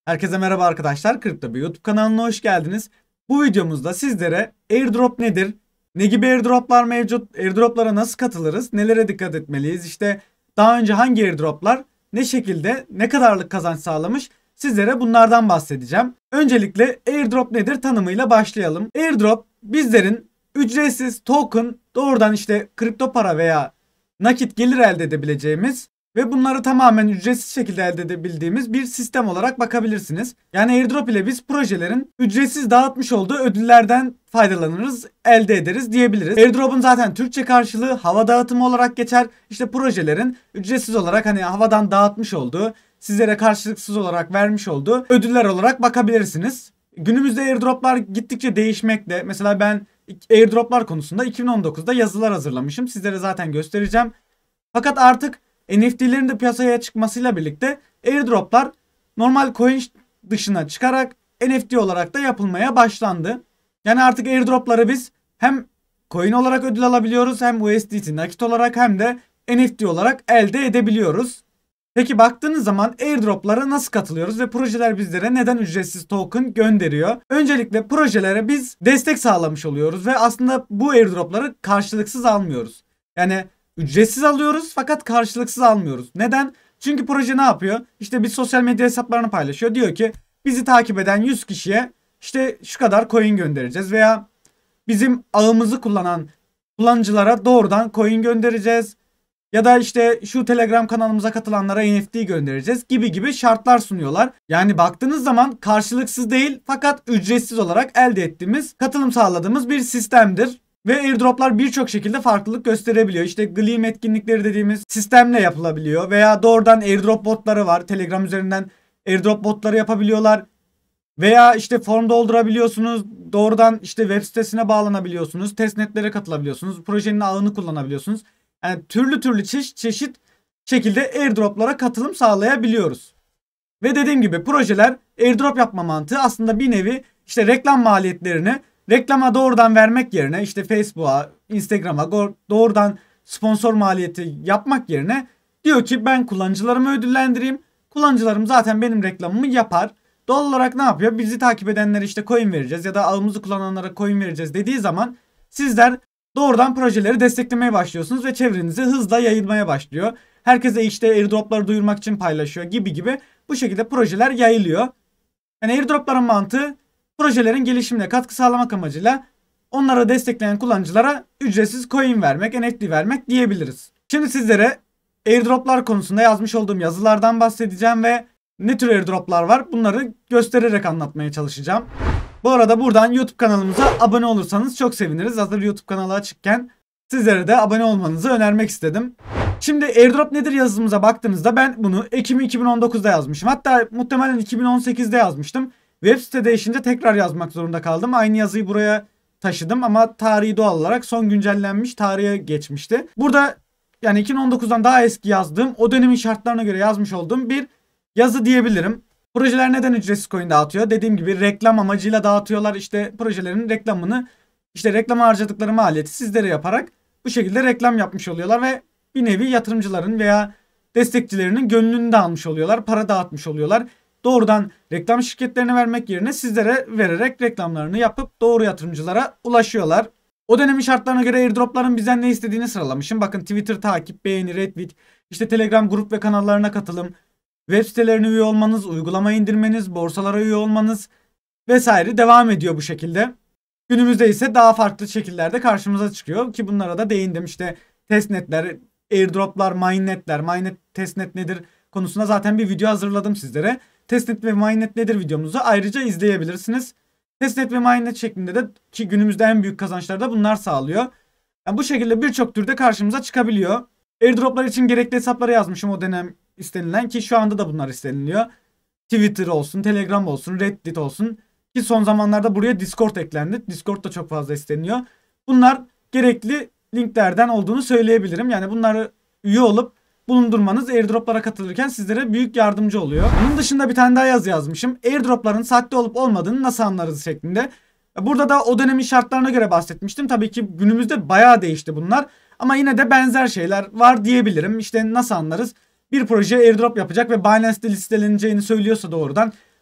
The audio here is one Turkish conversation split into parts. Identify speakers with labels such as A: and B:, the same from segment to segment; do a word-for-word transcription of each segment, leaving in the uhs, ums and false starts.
A: Herkese merhaba arkadaşlar. Kriptobi YouTube kanalına hoş geldiniz. Bu videomuzda sizlere airdrop nedir? Ne gibi airdroplar mevcut? Airdroplara nasıl katılırız? Nelere dikkat etmeliyiz? İşte daha önce hangi airdroplar ne şekilde ne kadarlık kazanç sağlamış? Sizlere bunlardan bahsedeceğim. Öncelikle airdrop nedir tanımıyla başlayalım. Airdrop bizlerin ücretsiz token doğrudan işte kripto para veya nakit gelir elde edebileceğimiz ve bunları tamamen ücretsiz şekilde elde edebildiğimiz bir sistem olarak bakabilirsiniz. Yani airdrop ile biz projelerin ücretsiz dağıtmış olduğu ödüllerden faydalanırız, elde ederiz diyebiliriz. Airdrop'un zaten Türkçe karşılığı hava dağıtımı olarak geçer. İşte projelerin ücretsiz olarak hani havadan dağıtmış olduğu, sizlere karşılıksız olarak vermiş olduğu ödüller olarak bakabilirsiniz. Günümüzde airdroplar gittikçe değişmekte. Mesela ben airdroplar konusunda iki bin on dokuzda yazılar hazırlamışım. Sizlere zaten göstereceğim. Fakat artık N F T'lerin de piyasaya çıkmasıyla birlikte airdroplar normal coin dışına çıkarak N F T olarak da yapılmaya başlandı. Yani artık airdropları biz hem coin olarak ödül alabiliyoruz, hem U S D T nakit olarak, hem de N F T olarak elde edebiliyoruz. Peki baktığınız zaman airdroplara nasıl katılıyoruz ve projeler bizlere neden ücretsiz token gönderiyor? Öncelikle projelere biz destek sağlamış oluyoruz ve aslında bu airdropları karşılıksız almıyoruz. Yani ücretsiz alıyoruz fakat karşılıksız almıyoruz. Neden? Çünkü proje ne yapıyor? İşte bir sosyal medya hesaplarını paylaşıyor. Diyor ki bizi takip eden yüz kişiye işte şu kadar coin göndereceğiz veya bizim ağımızı kullanan kullanıcılara doğrudan coin göndereceğiz. Ya da işte şu Telegram kanalımıza katılanlara N F T göndereceğiz gibi gibi şartlar sunuyorlar. Yani baktığınız zaman karşılıksız değil fakat ücretsiz olarak elde ettiğimiz, katılım sağladığımız bir sistemdir. Ve airdroplar birçok şekilde farklılık gösterebiliyor. İşte Gleam etkinlikleri dediğimiz sistemle yapılabiliyor. Veya doğrudan airdrop botları var. Telegram üzerinden airdrop botları yapabiliyorlar. Veya işte form doldurabiliyorsunuz. Doğrudan işte web sitesine bağlanabiliyorsunuz. Testnetlere katılabiliyorsunuz. Projenin ağını kullanabiliyorsunuz. Yani türlü türlü çeşit çeşit şekilde airdroplara katılım sağlayabiliyoruz. Ve dediğim gibi projeler airdrop yapma mantığı aslında bir nevi işte reklam maliyetlerini reklama doğrudan vermek yerine, işte Facebook'a, Instagram'a doğrudan sponsor maliyeti yapmak yerine diyor ki ben kullanıcılarımı ödüllendireyim. Kullanıcılarım zaten benim reklamımı yapar. Doğal olarak ne yapıyor? Bizi takip edenlere işte coin vereceğiz ya da ağımızı kullananlara coin vereceğiz dediği zaman sizler doğrudan projeleri desteklemeye başlıyorsunuz ve çevrenize hızla yayılmaya başlıyor. Herkese işte airdropları duyurmak için paylaşıyor gibi gibi bu şekilde projeler yayılıyor. Yani airdropların mantığı projelerin gelişimine katkı sağlamak amacıyla onlara destekleyen kullanıcılara ücretsiz coin vermek, N F T vermek diyebiliriz. Şimdi sizlere airdroplar konusunda yazmış olduğum yazılardan bahsedeceğim ve ne tür airdroplar var bunları göstererek anlatmaya çalışacağım. Bu arada buradan YouTube kanalımıza abone olursanız çok seviniriz. Hazır YouTube kanalı açıkken sizlere de abone olmanızı önermek istedim. Şimdi airdrop nedir yazımıza baktığınızda ben bunu Ekim iki bin on dokuzda yazmışım. Hatta muhtemelen iki bin on sekizde yazmıştım. Web site değişince tekrar yazmak zorunda kaldım. Aynı yazıyı buraya taşıdım ama tarihi doğal olarak son güncellenmiş tarihe geçmişti. Burada yani iki bin on dokuzdan daha eski yazdığım, o dönemin şartlarına göre yazmış olduğum bir yazı diyebilirim. Projeler neden ücretsiz coin dağıtıyor? Dediğim gibi reklam amacıyla dağıtıyorlar. İşte projelerin reklamını, işte reklama harcadıkları maliyeti sizlere yaparak bu şekilde reklam yapmış oluyorlar ve bir nevi yatırımcıların veya destekçilerinin gönlünü de almış oluyorlar. Para dağıtmış oluyorlar. Doğrudan reklam şirketlerine vermek yerine sizlere vererek reklamlarını yapıp doğru yatırımcılara ulaşıyorlar. O dönemin şartlarına göre airdropların bizden ne istediğini sıralamışım. Bakın Twitter takip, beğeni, retweet, işte Telegram grup ve kanallarına katılım, web sitelerine üye olmanız, uygulama indirmeniz, borsalara üye olmanız vesaire devam ediyor bu şekilde. Günümüzde ise daha farklı şekillerde karşımıza çıkıyor ki bunlara da değindim. İşte testnetler, airdroplar, mainnetler, mainnet testnet nedir konusunda zaten bir video hazırladım sizlere. Testnet ve mainnet nedir videomuzu ayrıca izleyebilirsiniz. Testnet ve mainnet şeklinde de ki günümüzde en büyük kazançları da bunlar sağlıyor. Yani bu şekilde birçok türde karşımıza çıkabiliyor. Airdroplar için gerekli hesapları yazmışım o dönem istenilen ki şu anda da bunlar isteniliyor. Twitter olsun, Telegram olsun, Reddit olsun ki son zamanlarda buraya Discord eklendi. Discord da çok fazla isteniyor. Bunlar gerekli linklerden olduğunu söyleyebilirim. Yani bunları üye olup bulundurmanız airdroplara katılırken sizlere büyük yardımcı oluyor. Bunun dışında bir tane daha yazı yazmışım. Airdropların sahte olup olmadığını nasıl anlarız şeklinde. Burada da o dönemin şartlarına göre bahsetmiştim. Tabii ki günümüzde bayağı değişti bunlar. Ama yine de benzer şeyler var diyebilirim. İşte nasıl anlarız? Bir proje airdrop yapacak ve Binance'de listeleneceğini söylüyorsa doğrudan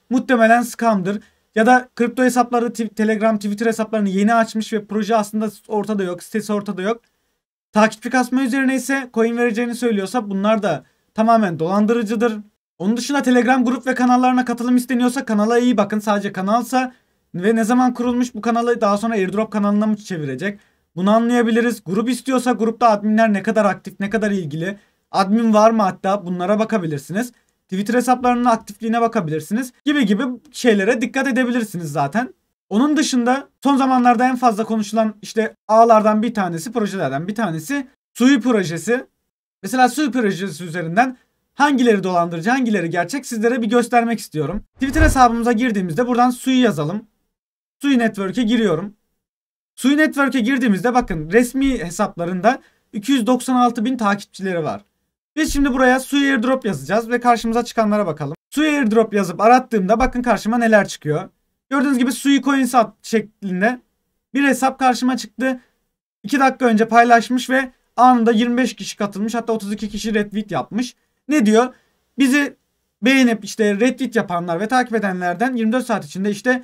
A: muhtemelen scam'dır. Ya da kripto hesapları, Telegram, Twitter hesaplarını yeni açmış ve proje aslında ortada yok, sitesi ortada yok. Takipçi kasma üzerine ise coin vereceğini söylüyorsa bunlar da tamamen dolandırıcıdır. Onun dışında Telegram grup ve kanallarına katılım isteniyorsa kanala iyi bakın. Sadece kanalsa ve ne zaman kurulmuş, bu kanalı daha sonra airdrop kanalına mı çevirecek? Bunu anlayabiliriz. Grup istiyorsa grupta adminler ne kadar aktif, ne kadar ilgili. Admin var mı hatta, bunlara bakabilirsiniz. Twitter hesaplarının aktifliğine bakabilirsiniz. Gibi gibi şeylere dikkat edebilirsiniz zaten. Onun dışında son zamanlarda en fazla konuşulan işte ağlardan bir tanesi, projelerden bir tanesi Sui projesi. Mesela Sui projesi üzerinden hangileri dolandırıcı, hangileri gerçek sizlere bir göstermek istiyorum. Twitter hesabımıza girdiğimizde buradan Sui yazalım. Sui Network'e giriyorum. Sui Network'e girdiğimizde bakın resmi hesaplarında iki yüz doksan altı bin takipçileri var. Biz şimdi buraya Sui Airdrop yazacağız ve karşımıza çıkanlara bakalım. Sui Airdrop yazıp arattığımda bakın karşıma neler çıkıyor. Gördüğünüz gibi Sui Coins şeklinde bir hesap karşıma çıktı. iki dakika önce paylaşmış ve anında yirmi beş kişi katılmış, hatta otuz iki kişi retweet yapmış. Ne diyor? Bizi beğenip işte retweet yapanlar ve takip edenlerden yirmi dört saat içinde işte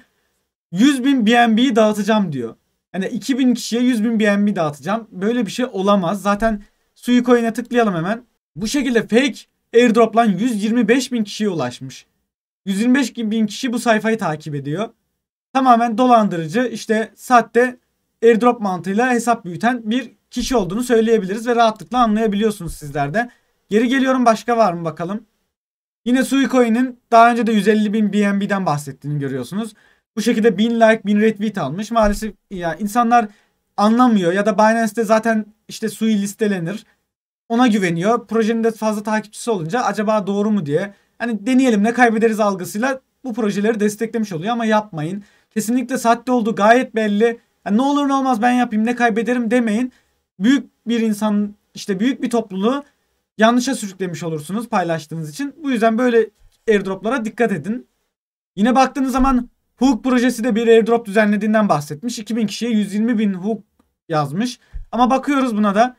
A: yüz bin B N B'yi dağıtacağım diyor. Yani iki bin kişiye yüz bin B N B dağıtacağım. Böyle bir şey olamaz. Zaten Sui Coin'e tıklayalım hemen. Bu şekilde fake airdrop'lan yüz yirmi beş bin kişiye ulaşmış. yüz yirmi beş bin kişi bu sayfayı takip ediyor. Tamamen dolandırıcı, işte sahte airdrop mantığıyla hesap büyüten bir kişi olduğunu söyleyebiliriz ve rahatlıkla anlayabiliyorsunuz sizler de. Geri geliyorum, başka var mı bakalım. Yine Sui Coin'in daha önce de yüz elli bin B N B'den bahsettiğini görüyorsunuz. Bu şekilde bin like, bin retweet almış. Maalesef ya insanlar anlamıyor ya da Binance'te zaten işte Sui listelenir. Ona güveniyor. Projenin de fazla takipçisi olunca acaba doğru mu diye. Hani deneyelim ne kaybederiz algısıyla bu projeleri desteklemiş oluyor ama yapmayın. Kesinlikle sahte olduğu gayet belli. Yani ne olur ne olmaz ben yapayım ne kaybederim demeyin. Büyük bir insan, işte büyük bir topluluğu yanlışa sürüklemiş olursunuz paylaştığınız için. Bu yüzden böyle airdroplara dikkat edin. Yine baktığınız zaman Hook projesi de bir airdrop düzenlediğinden bahsetmiş. iki bin kişiye yüz yirmi bin Hook yazmış. Ama bakıyoruz buna da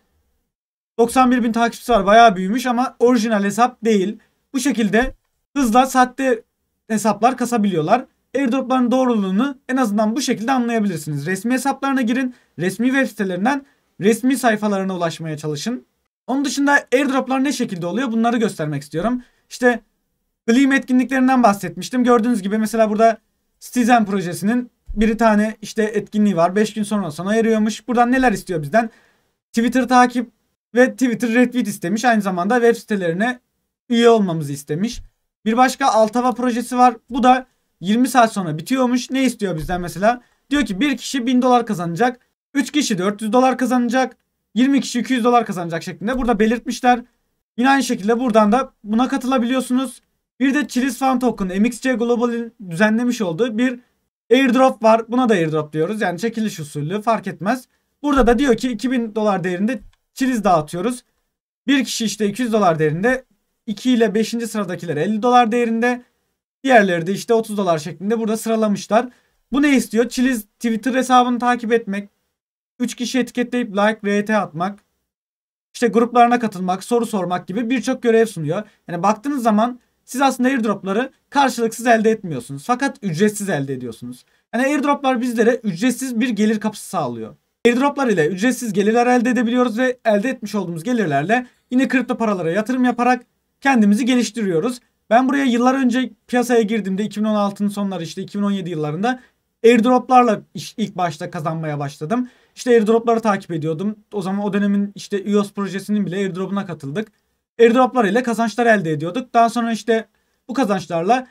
A: doksan bir bin takipçisi var, bayağı büyümüş ama orijinal hesap değil. Bu şekilde hızla sahte hesaplar kasabiliyorlar. Airdropların doğruluğunu en azından bu şekilde anlayabilirsiniz. Resmi hesaplarına girin. Resmi web sitelerinden resmi sayfalarına ulaşmaya çalışın. Onun dışında airdroplar ne şekilde oluyor bunları göstermek istiyorum. İşte Gleam etkinliklerinden bahsetmiştim. Gördüğünüz gibi mesela burada Citizen projesinin bir tane işte etkinliği var. beş gün sonra sona eriyormuş. Buradan neler istiyor bizden? Twitter takip ve Twitter retweet istemiş. Aynı zamanda web sitelerine üye olmamızı istemiş. Bir başka Altava projesi var. Bu da yirmi saat sonra bitiyormuş. Ne istiyor bizden mesela? Diyor ki bir kişi bin dolar kazanacak. üç kişi dört yüz dolar kazanacak. yirmi kişi iki yüz dolar kazanacak şeklinde burada belirtmişler. Yine aynı şekilde buradan da buna katılabiliyorsunuz. Bir de Chiliz Fan Token M X C Global'in düzenlemiş olduğu bir airdrop var. Buna da airdrop diyoruz. Yani çekiliş usulü fark etmez. Burada da diyor ki iki bin dolar değerinde Chiliz dağıtıyoruz. Bir kişi işte iki yüz dolar değerinde, iki ile beşinci sıradakiler elli dolar değerinde. Diğerleri de işte otuz dolar şeklinde burada sıralamışlar. Bu ne istiyor? Chiliz Twitter hesabını takip etmek, üç kişi etiketleyip like, R T atmak, işte gruplarına katılmak, soru sormak gibi birçok görev sunuyor. Yani baktığınız zaman siz aslında airdropları karşılıksız elde etmiyorsunuz. Fakat ücretsiz elde ediyorsunuz. Yani airdroplar bizlere ücretsiz bir gelir kapısı sağlıyor. Airdroplar ile ücretsiz gelirler elde edebiliyoruz ve elde etmiş olduğumuz gelirlerle yine kripto paralara yatırım yaparak kendimizi geliştiriyoruz. Ben buraya yıllar önce piyasaya girdiğimde iki bin on altının sonları işte iki bin on yedi yıllarında airdroplarla ilk başta kazanmaya başladım. İşte airdropları takip ediyordum. O zaman o dönemin işte E O S projesinin bile airdrop'una katıldık. Airdroplar ile kazançlar elde ediyorduk. Daha sonra işte bu kazançlarla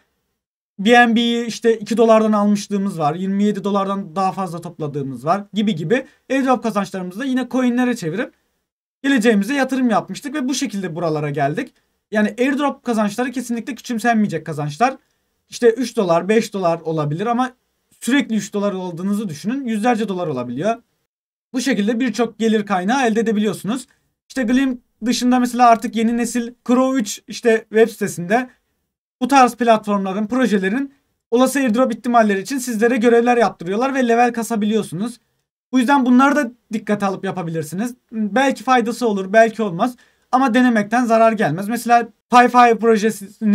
A: B N B'yi işte iki dolardan almışlığımız var. yirmi yedi dolardan daha fazla topladığımız var gibi gibi. Airdrop kazançlarımızı da yine coinlere çevirip geleceğimize yatırım yapmıştık ve bu şekilde buralara geldik. Yani airdrop kazançları kesinlikle küçümsenmeyecek kazançlar. İşte üç dolar, beş dolar olabilir ama sürekli üç dolar olduğunuzu düşünün. Yüzlerce dolar olabiliyor. Bu şekilde birçok gelir kaynağı elde edebiliyorsunuz. İşte Gleam dışında mesela artık yeni nesil Crow üç işte web sitesinde bu tarz platformların, projelerin olası airdrop ihtimalleri için sizlere görevler yaptırıyorlar ve level kasabiliyorsunuz. Bu yüzden bunları da dikkate alıp yapabilirsiniz. Belki faydası olur, belki olmaz. Ama denemekten zarar gelmez. Mesela PyFi projesinin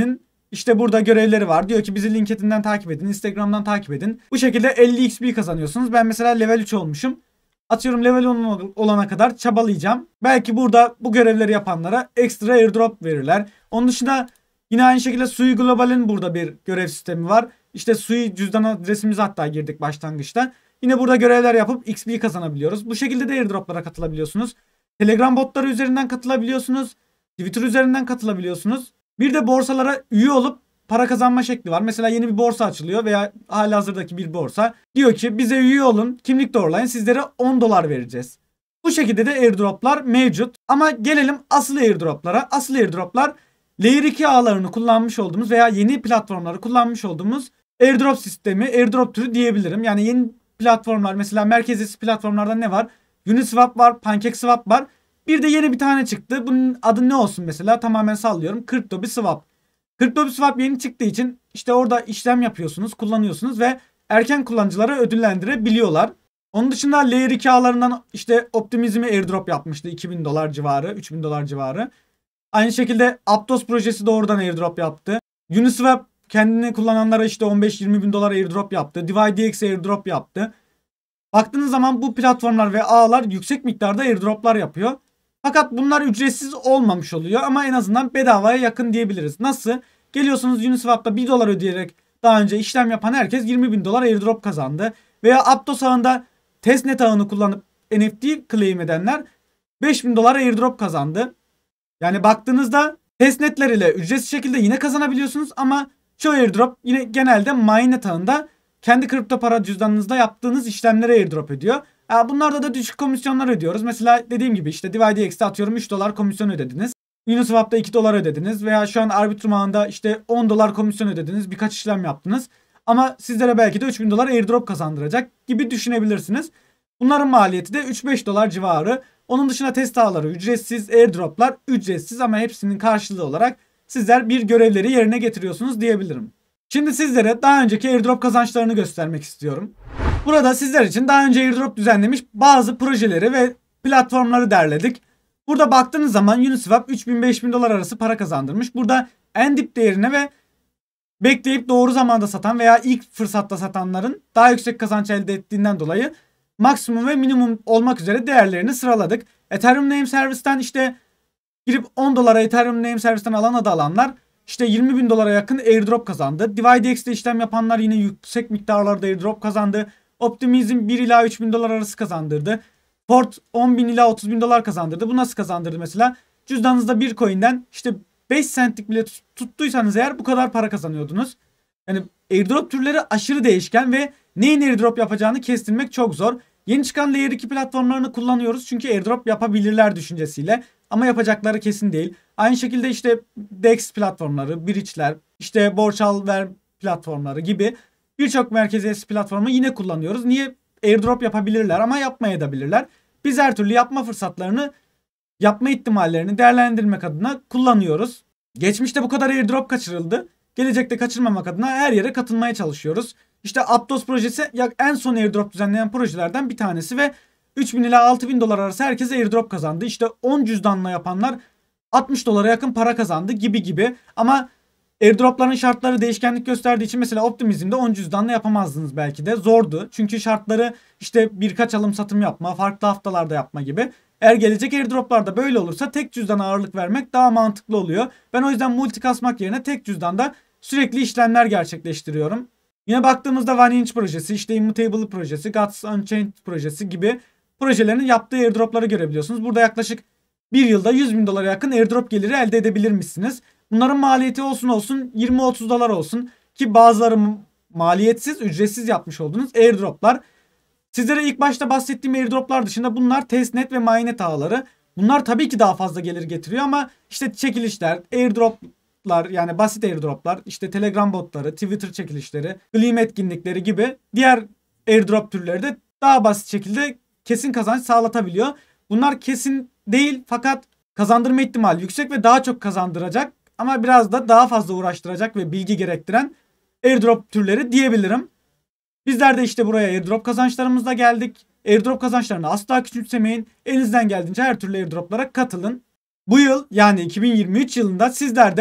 A: İşte burada görevleri var. Diyor ki bizi LinkedIn'den takip edin, Instagram'dan takip edin. Bu şekilde elli X P kazanıyorsunuz. Ben mesela level üç olmuşum. Atıyorum level on olana kadar çabalayacağım. Belki burada bu görevleri yapanlara ekstra airdrop verirler. Onun dışında yine aynı şekilde Sui Global'in burada bir görev sistemi var. İşte Sui cüzdan adresimizi hatta girdik başlangıçta. Yine burada görevler yapıp X P kazanabiliyoruz. Bu şekilde de airdroplara katılabiliyorsunuz. Telegram botları üzerinden katılabiliyorsunuz. Twitter üzerinden katılabiliyorsunuz. Bir de borsalara üye olup para kazanma şekli var. Mesela yeni bir borsa açılıyor veya halihazırdaki bir borsa diyor ki bize üye olun, kimlik doğrulayın, sizlere on dolar vereceğiz. Bu şekilde de airdroplar mevcut. Ama gelelim asıl airdroplara. Asıl airdroplar Layer iki ağlarını kullanmış olduğumuz veya yeni platformları kullanmış olduğumuz airdrop sistemi, airdrop türü diyebilirim. Yani yeni platformlar, mesela merkeziyetçi platformlarda ne var? Uniswap var, PancakeSwap var. Bir de yeni bir tane çıktı. Bunun adı ne olsun mesela? Tamamen sallıyorum. CryptoBSwap. CryptoBSwap yeni çıktığı için işte orada işlem yapıyorsunuz, kullanıyorsunuz ve erken kullanıcıları ödüllendirebiliyorlar. Onun dışında Layer iki ağlarından işte Optimism'e airdrop yapmıştı. iki bin dolar civarı, üç bin dolar civarı. Aynı şekilde Aptos projesi de oradan airdrop yaptı. Uniswap kendini kullananlara işte on beş yirmi bin dolar airdrop yaptı. DivideX airdrop yaptı. Baktığınız zaman bu platformlar ve ağlar yüksek miktarda airdroplar yapıyor. Fakat bunlar ücretsiz olmamış oluyor ama en azından bedavaya yakın diyebiliriz. Nasıl? Geliyorsunuz Uniswap'ta bir dolar ödeyerek daha önce işlem yapan herkes yirmi bin dolar airdrop kazandı. Veya Aptos ağında testnet ağını kullanıp N F T claim edenler beş bin dolar airdrop kazandı. Yani baktığınızda testnetler ile ücretsiz şekilde yine kazanabiliyorsunuz ama çoğu airdrop yine genelde mainnet ağında kendi kripto para cüzdanınızda yaptığınız işlemlere airdrop ediyor. Bunlarda da düşük komisyonlar ödüyoruz. Mesela dediğim gibi işte DivideX'te atıyorum üç dolar komisyon ödediniz. Uniswap'ta iki dolar ödediniz veya şu an Arbitrum ağında işte on dolar komisyon ödediniz. Birkaç işlem yaptınız. Ama sizlere belki de üç bin dolar airdrop kazandıracak gibi düşünebilirsiniz. Bunların maliyeti de üç beş dolar civarı. Onun dışında test ağları ücretsiz, airdroplar ücretsiz ama hepsinin karşılığı olarak sizler bir görevleri yerine getiriyorsunuz diyebilirim. Şimdi sizlere daha önceki airdrop kazançlarını göstermek istiyorum. Burada sizler için daha önce airdrop düzenlemiş bazı projeleri ve platformları derledik. Burada baktığınız zaman Uniswap üç bin beş bin dolar arası para kazandırmış. Burada en dip değerine ve bekleyip doğru zamanda satan veya ilk fırsatta satanların daha yüksek kazanç elde ettiğinden dolayı maksimum ve minimum olmak üzere değerlerini sıraladık. Ethereum Name Service'ten işte girip on dolara Ethereum Name Service'ten alan adı alanlar işte yirmi bin dolara yakın airdrop kazandı. DivideX'te işlem yapanlar yine yüksek miktarlarda airdrop kazandı. Optimism bir ila üç bin dolar arası kazandırdı. Port on bin ila otuz bin dolar kazandırdı. Bu nasıl kazandırdı mesela? Cüzdanınızda bir coin'den işte beş centlik bile tuttuysanız eğer bu kadar para kazanıyordunuz. Yani airdrop türleri aşırı değişken ve neyin airdrop yapacağını kestirmek çok zor. Yeni çıkan Layer iki platformlarını kullanıyoruz çünkü airdrop yapabilirler düşüncesiyle. Ama yapacakları kesin değil. Aynı şekilde işte DEX platformları, bridge'ler, işte borç al ver platformları gibi birçok merkeziyetçi platformu yine kullanıyoruz. Niye? Airdrop yapabilirler ama yapmayabilirler. Biz her türlü yapma fırsatlarını, yapma ihtimallerini değerlendirmek adına kullanıyoruz. Geçmişte bu kadar airdrop kaçırıldı. Gelecekte kaçırmamak adına her yere katılmaya çalışıyoruz. İşte Aptos projesi en son airdrop düzenleyen projelerden bir tanesi ve üç bin ila altı bin dolar arası herkese airdrop kazandı. İşte on cüzdanla yapanlar altmış dolara yakın para kazandı gibi gibi. Ama airdropların şartları değişkenlik gösterdiği için mesela Optimism'de on cüzdanla yapamazdınız belki de. Zordu. Çünkü şartları işte birkaç alım satım yapma, farklı haftalarda yapma gibi. Eğer gelecek airdroplarda böyle olursa tek cüzdana ağırlık vermek daha mantıklı oluyor. Ben o yüzden multi kasmak yerine tek cüzdanda sürekli işlemler gerçekleştiriyorum. Yine baktığımızda One Inch projesi, işte Immutable projesi, Gods Unchained projesi gibi projelerin yaptığı airdropları görebiliyorsunuz. Burada yaklaşık bir yılda yüz bin dolara yakın airdrop geliri elde edebilirmişsiniz. Bunların maliyeti olsun olsun yirmi otuz dolar olsun ki bazıları maliyetsiz, ücretsiz yapmış olduğunuz airdroplar. Sizlere ilk başta bahsettiğim airdroplar dışında bunlar testnet ve mainnet ağları. Bunlar tabii ki daha fazla gelir getiriyor ama işte çekilişler, airdroplar yani basit airdroplar, işte Telegram botları, Twitter çekilişleri, Gleam etkinlikleri gibi diğer airdrop türleri de daha basit şekilde kesin kazanç sağlatabiliyor. Bunlar kesin değil fakat kazandırma ihtimali yüksek ve daha çok kazandıracak ama biraz da daha fazla uğraştıracak ve bilgi gerektiren airdrop türleri diyebilirim. Bizler de işte buraya airdrop kazançlarımızla geldik. Airdrop kazançlarını asla küçümsemeyin. Elinizden geldiğince her türlü airdroplara katılın. Bu yıl yani iki bin yirmi üç yılında sizler de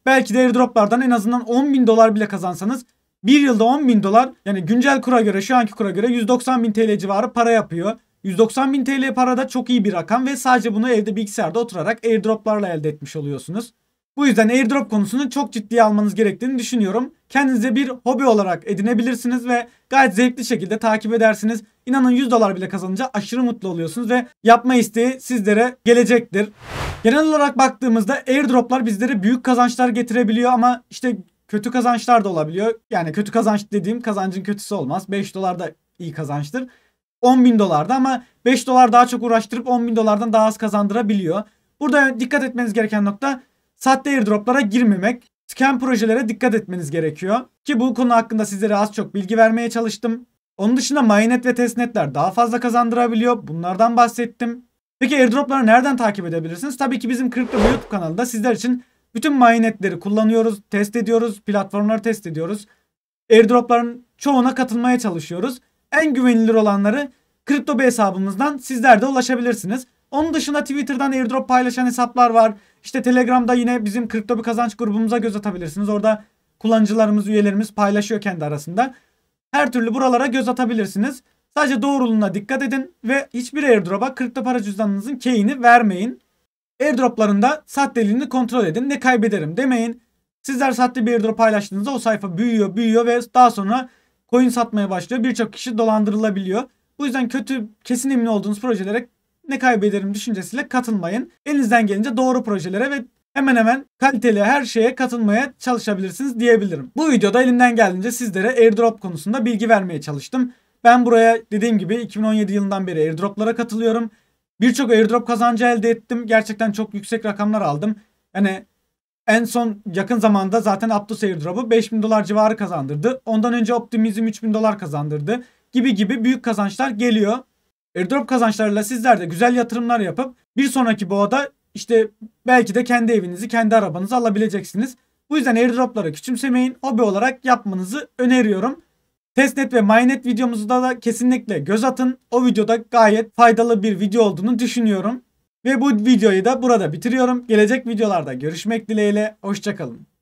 A: belki de airdroplardan en azından on bin dolar bile kazansanız bir yılda on bin dolar, yani güncel kura göre, şu anki kura göre yüz doksan bin T L civarı para yapıyor. yüz doksan bin T L para da çok iyi bir rakam ve sadece bunu evde bilgisayarda oturarak airdroplarla elde etmiş oluyorsunuz. Bu yüzden airdrop konusunu çok ciddiye almanız gerektiğini düşünüyorum. Kendinize bir hobi olarak edinebilirsiniz ve gayet zevkli şekilde takip edersiniz. İnanın yüz dolar bile kazanınca aşırı mutlu oluyorsunuz ve yapma isteği sizlere gelecektir. Genel olarak baktığımızda airdroplar bizlere büyük kazançlar getirebiliyor ama işte kötü kazançlar da olabiliyor. Yani kötü kazanç dediğim kazancın kötüsü olmaz. beş dolar da iyi kazançtır. on bin dolarda ama beş dolar daha çok uğraştırıp on bin dolardan daha az kazandırabiliyor. Burada dikkat etmeniz gereken nokta sahte airdroplara girmemek. Scam projelere dikkat etmeniz gerekiyor. Ki bu konu hakkında sizlere az çok bilgi vermeye çalıştım. Onun dışında mainnet ve testnetler daha fazla kazandırabiliyor. Bunlardan bahsettim. Peki airdropları nereden takip edebilirsiniz? Tabii ki bizim Kripto YouTube kanalında sizler için bütün mainnetleri kullanıyoruz, test ediyoruz, platformları test ediyoruz. Airdropların çoğuna katılmaya çalışıyoruz. En güvenilir olanları CryptoBee hesabımızdan sizler de ulaşabilirsiniz. Onun dışında Twitter'dan airdrop paylaşan hesaplar var. İşte Telegram'da yine bizim Kripto Bir Kazanç grubumuza göz atabilirsiniz. Orada kullanıcılarımız, üyelerimiz paylaşıyor kendi arasında. Her türlü buralara göz atabilirsiniz. Sadece doğruluğuna dikkat edin ve hiçbir airdrop'a kripto para cüzdanınızın key'ini vermeyin. Airdroplarında sahteliğini kontrol edin. Ne kaybederim demeyin. Sizler sahte bir airdrop paylaştığınızda o sayfa büyüyor, büyüyor ve daha sonra coin satmaya başlıyor. Birçok kişi dolandırılabiliyor. Bu yüzden kötü, kesin emin olduğunuz projelere ne kaybederim düşüncesiyle katılmayın. Elinizden gelince doğru projelere ve hemen hemen kaliteli her şeye katılmaya çalışabilirsiniz diyebilirim. Bu videoda elimden geldiğince sizlere airdrop konusunda bilgi vermeye çalıştım. Ben buraya dediğim gibi iki bin on yedi yılından beri airdroplara katılıyorum. Birçok airdrop kazancı elde ettim. Gerçekten çok yüksek rakamlar aldım. Yani en son yakın zamanda zaten Aptos airdrop'u beş bin dolar civarı kazandırdı. Ondan önce Optimism üç bin dolar kazandırdı. Gibi gibi büyük kazançlar geliyor. Airdrop kazançlarıyla sizler de güzel yatırımlar yapıp bir sonraki boğada işte belki de kendi evinizi, kendi arabanızı alabileceksiniz. Bu yüzden airdropları küçümsemeyin. Hobi olarak yapmanızı öneriyorum. Testnet ve mainnet videomuzda da kesinlikle göz atın. O videoda gayet faydalı bir video olduğunu düşünüyorum. Ve bu videoyu da burada bitiriyorum. Gelecek videolarda görüşmek dileğiyle. Hoşça kalın.